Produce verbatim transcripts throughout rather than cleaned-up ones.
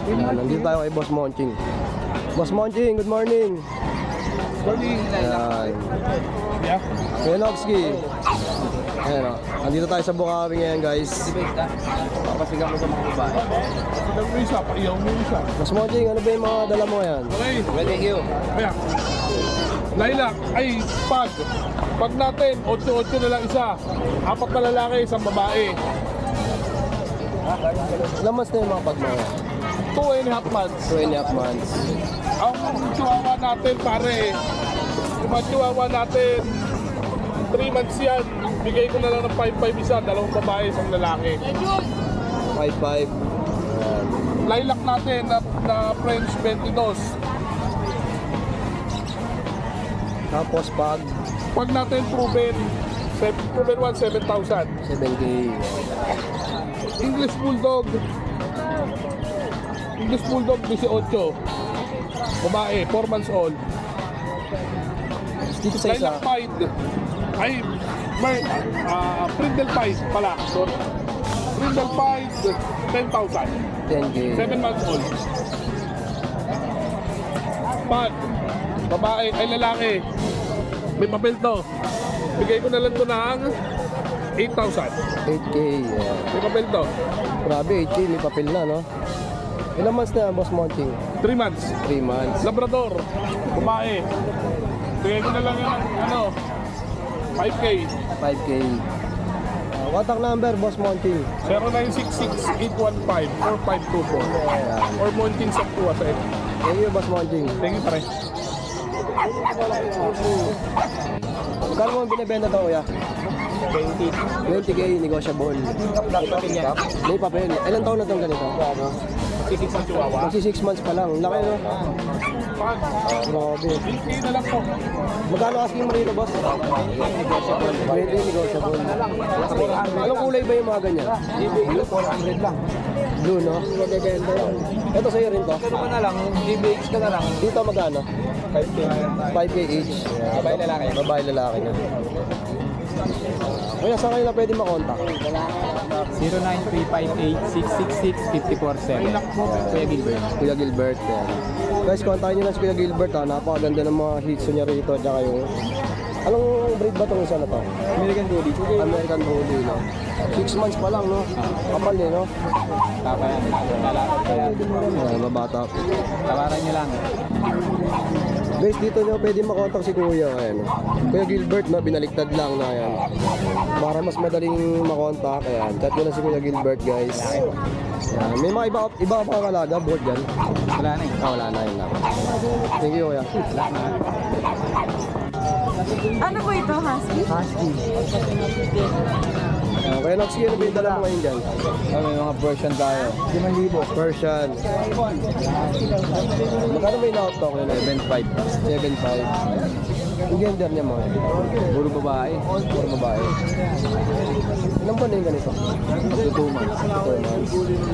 Yan, nandito tayo kay Boss Monching. Boss Monching, good morning. Good morning. Yan. Yeah. Kenogski. Ayan o. Nandito tayo sa Bukawi ngayon, guys. Papasigang mo sa mga babae. Pasigang mo isa, paiyaw mo isa. Boss Monching, ano ba yung mga dala mo ngayon? Okay. Well, thank you. Kaya, lilac, ay, pag. Pag natin, eight eight na lang isa. Apat na lalaki, isang babae. Ilang months na yung mga pag mo? Two and a half months. Two and a half months. Ang chihuahua natin, pare, yung mga chihuahua natin, three months yan. Bigay ko na lang ng five five isa, dalawang babae, isang lalaki. five five. Lilac natin na, na French twenty-two. Tapos pag Pag natin proven, se- proven one, seven thousand. seven K. English Bulldog. English Bulldog eighteen. Babae, four months old. Dito sa isa. Lilac Pied. Ay, may uh, Brindle Pied pala. Sorry. Brindle Pied, ten thousand. ten K. seven months old. Pag, babae, ay lalaki. May papel to. Bigay ko na lang to ng eight thousand. eight K. Yeah. May papel to. Grabe, eight K. May papel na, no? Ilang months na, Boss Monching? three months. three months. Labrador, babae. Bigay ko na lang yung ano, five K. five K. Uh, contact number, Boss Monching. zero nine six six, eight one five, four five two four. Or Monching sa Pua sa ito. Thank you, Boss Monching. Thank you, pare. Magkano mo binibenta to, kuya? twenty. twenty K, negotiable. May papel. Ilan taon na itong ganito? six ang chihuahua. Magsi six months pa lang. Laki, no? Pag, Grabe. eight K na lang po. Magkano asking mo rito, boss? twenty, negotiable. Anong kulay ba yung mga ganyan? four hundred lang. Blue, no? Ito sa'yo rin to. Ano ka na lang, G B X ka na lang. Dito magkano? five K. five K each. Babae lalaki. Babae lalaki na. Kuya, saan kayo na pwede makontak? zero nine three five eight, six six six, five four seven. Kuya Gilbert. Kuya Gilbert. Yan. Guys, kontakin nyo lang si Kuya Gilbert, ha. Napakaganda ng mga hits niya rito. Tsaka yung... Anong breed ba itong isa na to? American Bully. American Bully, no? six months pa lang, no? Kapal, eh, no? Papa yan. Lalakad pa yan. Ayan, mabata. Tawaran nyo lang. Guys, dito nyo pwede makontak si Kuya. Ayan. Kuya Gilbert, no? Binaliktad lang na yan. Para mas madaling makontak. Ayan. Chat nyo lang si Kuya Gilbert, guys. Ayan. May mga iba, iba ka pang alaga, board yan. Wala na eh. Ah, wala na yun lang. Thank you, Kuya. Ano po ito, Husky? Husky. Uh, Kuya Nox, ano ba yung dala mo ngayon dyan? Oh, may mga version tayo. limang libo. Persian. Magkano ba yung out to? seven five. seven five. Yung gender niya mo? Puro babae. Puro babae. Ilang buwan na yung ganito? two months. two months.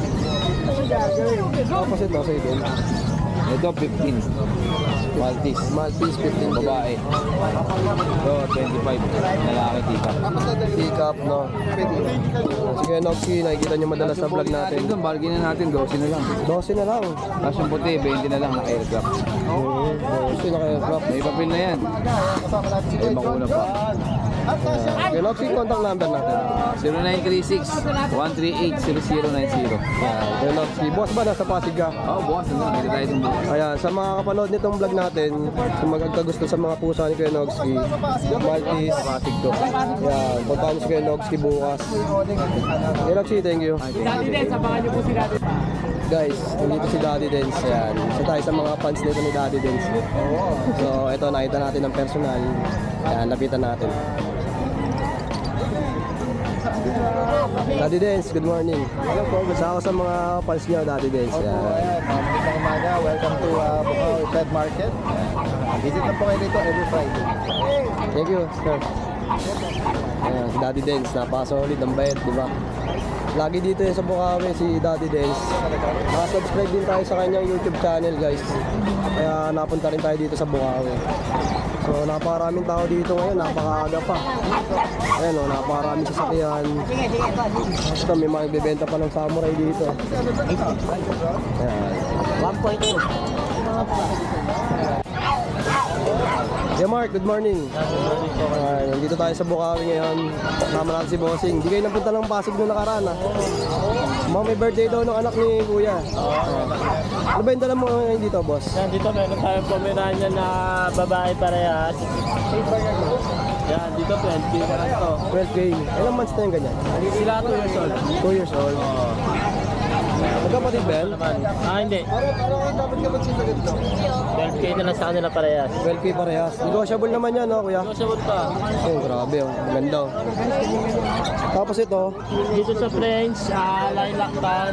Tapos ito, sa'yo din. Ito fifteen. Maltese. Maltese, fifteen. Babae. Ito twenty-five. Lalaki tita. Pick up, no? Sige, Noxy, nakikita nyo madalas sa vlog natin. Doon, bargain na natin. twelve na lang. twelve na lang. Tapos yung puti, twenty na lang. Naka-aircraft. twelve na kayo, crop. May papel na yan. May bakuna pa. Okay, Noxy, contact number natin. zero nine three six, one three eight, zero zero nine zero. Okay, Noxy. Boss ba, nasa Pasig ka? Oo, bukas na. Kita tayo itong bukas. Ayan, sa mga kapanood nitong vlog natin, kung magkakagusto sa mga pusa ni Kuya Noxy, Maltese, Pasig to. Ayan, puntahan niyo si Kuya Noxy bukas. Kuya Noxy, thank you. Daddy Dance, abangan niyo po si Daddy. Guys, nandito si Daddy Dance. Ayan, isa tayo sa mga fans nito ni Daddy Dance. So, ito, nakita natin ng personal. Ayan, lapitan natin. Daddy Dance, good morning. Isa ako sa mga fans niyo, Daddy Dance. Ayan. Magandang umaga, welcome to uh, Bukawi Pet Market. Visit na po kayo dito every Friday. Thank you, sir. Ayan, si Daddy Dance, napaka-solid ang bayad, di ba? Lagi dito yan sa Bukawi, si Daddy Dance. Nakasubscribe din tayo sa kanyang YouTube channel, guys. Kaya napunta rin tayo dito sa Bukawi. So, So napakaraming tao dito ngayon, napakaaga pa. Ayan o, napakaraming sasakyan. Ito, may mga nagbebenta pa ng samurai dito. Ayan. one point two. Yeah, Mark, good morning. Ayan, nandito tayo sa Bukawi ngayon. Kasama natin si Bossing. Hindi kayo napunta ng Pasig nung nakaraan, ha? Mga may birthday daw ng anak ni Kuya. Ano ba yung dala mo ngayon dito, boss? Yan, dito meron tayong Pomeranian na babae parehas. Yan, dito twelve K na lang to. twelve K. Ilang months na yung ganyan? Sila two years old. two years old. Magkapatid ba yan? Ah, hindi. twelve K na lang sa kanila parehas. twelve K parehas. Negotiable naman yan, no, Kuya? Negotiable pa. Oh, grabe, oh. Ganda, oh. Tapos ito, Dito sa French, ah, lilac tan.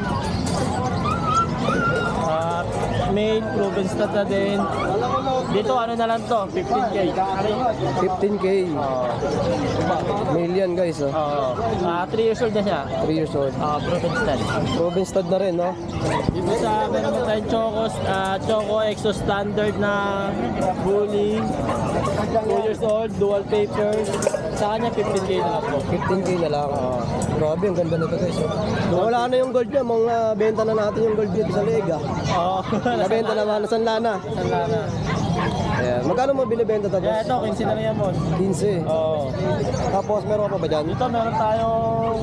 Ah, male, proven stat na din. Dito ano na lang to, fifteen K. fifteen K. Million, guys, oh. Oo. Ah, three years old na siya. three years old. Ah, proven stat. Proven stud na rin, no? Dito sa meron mo tayong Chocos, ah, Choco Exo Standard na bully. two years old, dual papers. Sa kanya, fifteen K na lang po. fifteen K na lang. Grabe, ang ganda nito, guys, oh. Wala na yung gold niya, mga benta na natin yung gold dito sa Lega. Oo. Nabenta naman, nasan lana? Wala na. Ayan. Magkano mo binibenta tapos? Kaya ito, quinze na lang yan, boss. fifteen. Oo. Tapos meron ka pa ba dyan? Dito meron tayong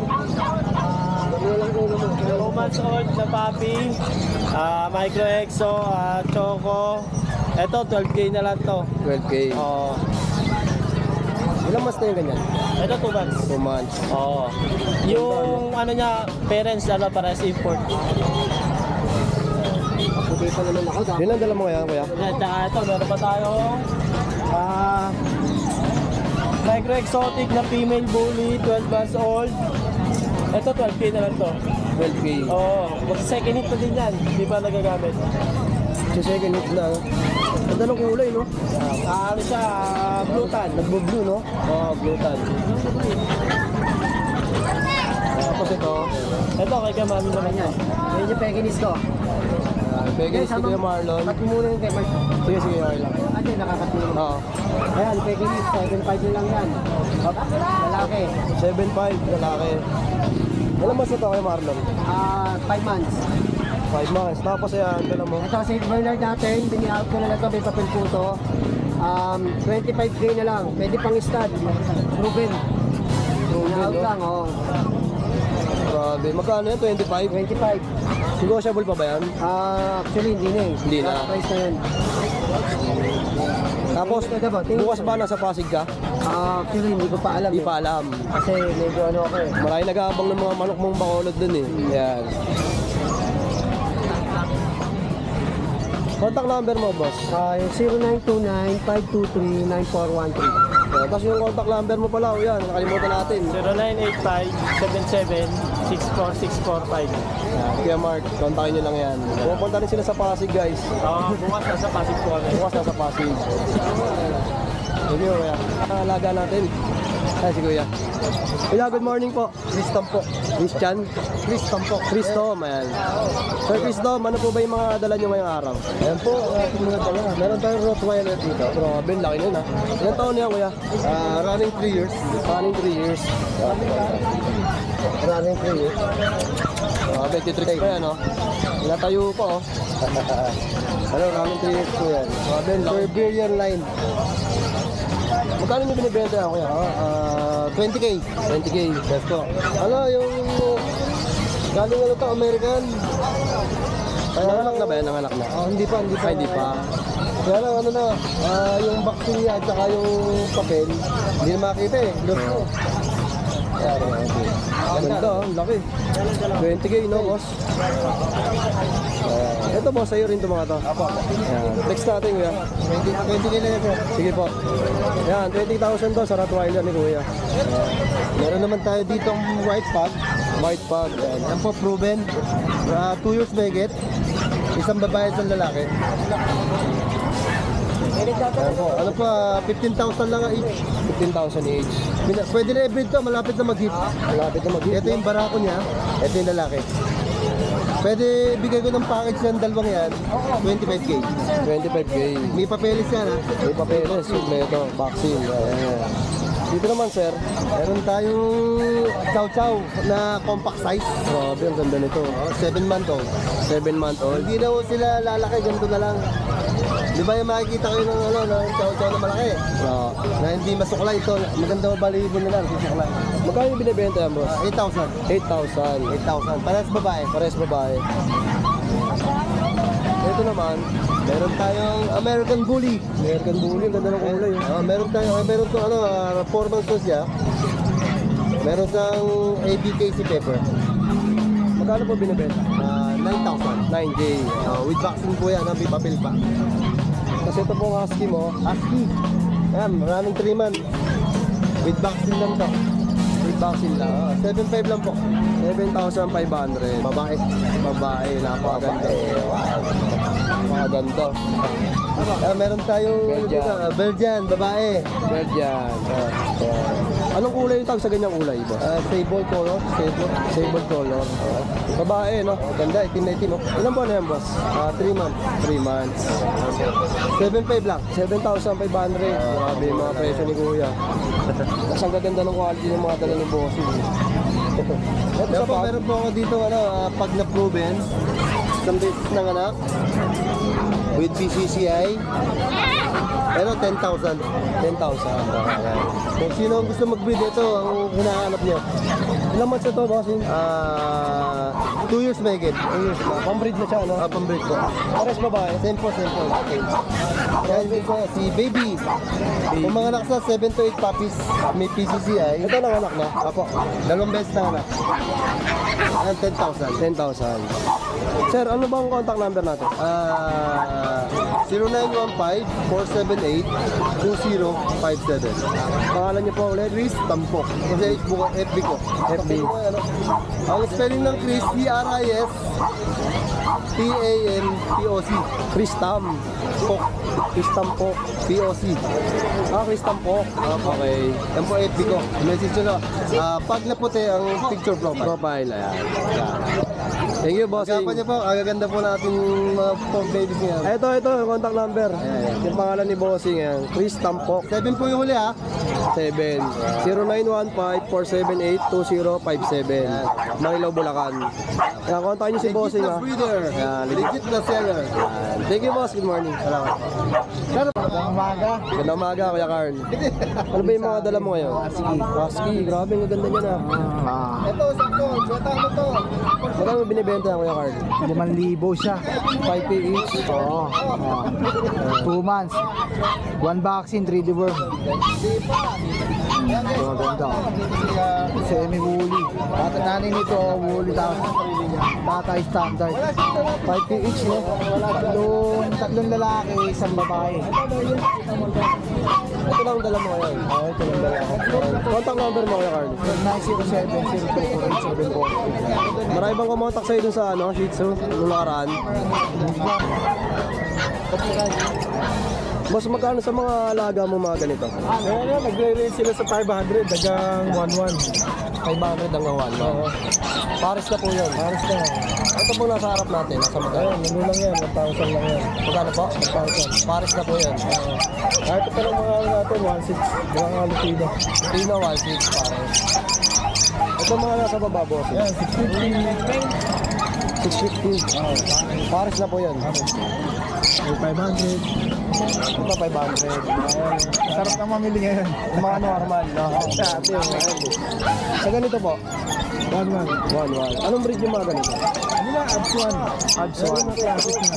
two months old na puppy, ah, micro exo, ah, choco. Ito, twelve K na lang to. twelve K. Oo. Ilang months na yung ganyan? Ito, two months. two months. Oo. Yung ano niya, parents, ano, para sa import. Yun ang dala mo ngayon, Kuya? Yan, tsaka ito, meron pa tayong ah, micro exotic na female bully, twelve months old. Ito, twelve K na lang to. twelve K. Oo. Kasi second hit na din yan. Hindi pa nagagamit. So second hit na. Ganda ng kulay, no? Ah, ano siya, ah, blue tan. Nagbo-blue, no? Oo, blue tan. Tapos ito. Ito, kay Kamami naman yan. Ayun yung pekinis ko. Peggy, si Kuya Marlon. Ba't muna yung kay Mark? Sige, sige, okay lang. Ate, nakakatulong. Oo. Ayan, pekinis, seven five na lang yan. Hop, lalaki. seven five, lalaki. Ilang months na ito, Kuya Marlon? Ah, five months. five months. Tapos ayan, dala mo. Ito, Saint Bernard natin, bini-out ko na lang ito, may papel po ito. Um, twenty-five K na lang, pwede pang stud. Proven. Bini-out no? lang, oo. Grabe. Magkano yan? twenty-five? twenty-five. Negotiable pa ba yan? Ah, actually, hindi na eh. Hindi na. Last price na yun. Tapos, Ito ba? Tingin bukas ko. ba nasa Pasig ka? Ah, actually, hindi ko pa alam Hindi eh. pa alam. Kasi medyo ano ako eh. Marami nag-aabang ng mga manok mong bakolod dun eh. Yan. Contact number mo, boss. Ah, yung zero nine two nine, five two three, nine four one three. Uh, tapos yung contact number mo pala, o yan, nakalimutan natin. zero nine eight five, seven seven, six four six four five. Yan, Kuya Mark, kontakin nyo lang yan. Pupunta rin sila sa Pasig, guys. Oo, bukas nasa Pasig po kami. Bukas nasa Pasig. Sige, Kuya. Alaga natin. Ay, si Kuya. Kuya, good morning po. Christom po. Christian? Christom po. Christom, ayan. Sir Christom, ano po ba yung mga dala nyo ngayong araw? Ayan po, ating mga dala. Meron tayong Rottweiler dito. Grabe, laki nun ha. Ilan taon niya, Kuya? Ah, running three years. Running three years. Running three years. Grabe, titricks pa yan, no? Natayo pa, oh. Ano, running three years po yan. Grabe, laki. Siberian line. Magkano nyo binibenta yan, Kuya? Ah, twenty K. twenty K. Yes po. Ano, yung galing ano to, American. Nanganak na ba yan? Nanganak na? Ah, hindi pa, hindi pa. Ay, hindi pa. Kaya lang, ano na, ah, yung vaccine niya at saka yung papel, hindi na makita eh. Lost ko. Kaya, okay. Ganda, oh, laki. twenty K, no, boss? Uh, ito, boss, sa'yo rin ito mga to. Apo. Ayan. Next natin, Kuya. twenty, twenty K lang ito. Sige po. Yan, twenty thousand to sa Rottweiler ni Kuya. Meron naman tayo dito ang white pug. White pug. Yan. Yan po, proven. Uh, two years megit. Isang babae, isang lalaki. Yan po. Ano pa, fifteen thousand lang ang each. fifteen thousand each. Pina- Pwede na i-breed to, malapit na mag-hit. Malapit na mag Ito yung barako niya, ito yung lalaki. Pwede bigay ko ng package ng dalawang yan, twenty-five K. twenty-five K. May papeles yan ha. May papeles, ito, vaccine. Ayan. Dito naman, sir. Meron tayong chow chow na compact size. Grabe, ang ganda nito. seven month old. seven month old. Hindi na ho sila lalaki, ganito na lang. Di ba yung makikita kayo ng ano, ng chow chow na malaki? Ah. Na hindi masuklay ito. Maganda ho balibo nila, hindi suklay. Magkano yung binibenta yan, boss? eight thousand. eight thousand. eight thousand. Parehas babae. Pares babae. Ito naman, Meron tayong American Bully. American Bully. Ang ganda ng kulay. oh. Ah, meron tayong, ah, meron to ano, uh, four months to siya. Meron siyang A B K C pepper. Magkano po binibenta? Ah, nine thousand. nine K. Ah, with vaccine po yan, may papel pa. Kasi ito pong husky mo, Husky. Ayan, maraming three months. With vaccine lang to. with vaccine lang. Ah, seven five lang po. seven thousand five hundred. Babae. Babae, napakaganda. Napakaganda. Ah, meron tayong Belgian. ah, Belgian, babae. Belgian. Ah, ah. Anong kulay yung tag sa ganyang kulay, boss? Ah, sable color. Sable. Sable color. Babae, no? Ganda, itim na itim. Oh. Ilan po na yan, boss? Ah, three months. three months. seven five lang. seven thousand five hundred. Grabe yung mga presyo ni Kuya. Mas ang gaganda ng quality ng mga dala ni bossing. Ito Meron sa po, pag. meron po ako dito, ano, ah, pag na-proven, isang beses ng anak, with B C C I, pero ten thousand. ten thousand. Kung sino ang gusto mag-breed, ito ang hinahanap niyo. Ilang months ito, bossing? Ah, two years may get. two years na. Pambreed na siya, no? Ah, pang-breed ko. Pares babae. Same po, same po. Okay. Yan dito, si Baby. Kung mga anak sa seven to eight puppies, may P C C I. Ito lang anak na. Apo, dalawang beses na anak. Yan, ten thousand. ten thousand. Sir, ano bang contact number natin? Ah, zero nine one five, four seven eight, two zero five seven. Pangalan niyo po ulit? Chris Tampok. Kasi Facebook, F B ko. F B. Ano? Ang spelling ng Chris, C R I S T A M P O C. Kristam. Pok. Kristam po. P O C. Ah, Kristam po. Okay. Yan po F B ko. Message nyo na. Ah, pag naputi ang picture profile. Profile, ayan. Ayan. Thank you, bossing. Kapan niyo po, ang gaganda po natin mga pork babies niya. Ito, ito, yung contact number. Yung pangalan ni bossing, yan. Chris Tampok. Seven po yung huli ha. seven zero nine one five, four seven eight, two zero five seven. Marilao, Bulacan. Kaya kontakin niyo si bossing, Legit ha. na breeder. Yan, legit. Legit na seller. Ayan. Thank you, boss. Good morning. Salamat. Umaga. Ganda umaga, Kuya Karn. Ano ba yung mga dala mo ngayon? Husky. Husky, grabe, ang ganda niya na. Ito, sakto. Beta ano to? Magkano mo binibenta yan, Kuya Karn? limang libo siya. five K each. Oo. Two months. One vaccine, three deworm. Maganda. Semi-woolly. At nanay nito, woolly tapos tatay standard. five K each, no? Tatlong, tatlong lalaki, isang babae. Ito lang ang dala mo ngayon. Oo, ito lang dala ko. Contact number mo, Kuya Karn. nine zero seven, zero two four eight seven four. Marami bang kumontak sa'yo dun sa ano, Shih Tzu, nung nakaraan? Boss, magkano sa mga alaga mo mga ganito? Ano, nagre-range sila sa five hundred hanggang one one. five hundred hanggang one, no? Paris na po yun. Paris na. Ito po nasa harap natin, nasa magkano? Ayun, ano lang yan, one thousand lang yan. Magkano po? one thousand. Paris na po yun. Kahit pa lang mga ano natin, one six. Mga alupida. Pino, one six, Paris. Ito mga nasa baba, boss. Yan, six fifty. six fifty. Paris na po yun. five hundred. Ito, five hundred. Sarap na mamili ngayon. Yung mga normal, no? Ito yung sa ganito po, one one. one, one. Anong breed yung mga ganito? Ano na, abs one. Abs Ano one. na classic na.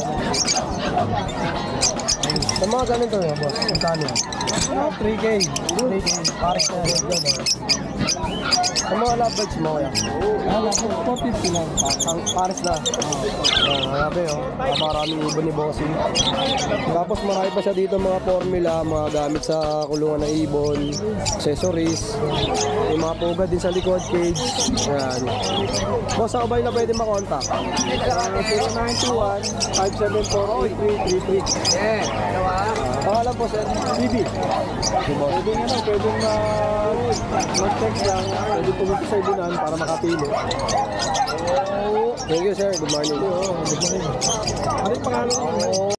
Sa mga ganito yun, boss, ang kano yan? Ah, three K. three K. Paris na yun. Sa mga lovebirds mo, kaya? Ah, lapo, four fifty lang. Ang Paris na. Ayan, grabe oh. Maraming ibon ni Bossing. Tapos marami pa siya dito mga formula, mga gamit sa kulungan ng ibon, accessories, yung mga pugad din sa likod, cage. Ayan. Boss, ako ba yung na pwede makontak? zero nine two one, five seven four, eight three three three. Yeah. Pangalan po, sir. B B. Pwede nga na, pwede na mag-text lang, pwede pumunta sa ibunan para makapili. Thank you, sir. Good morning. Ano yung pangalan mo?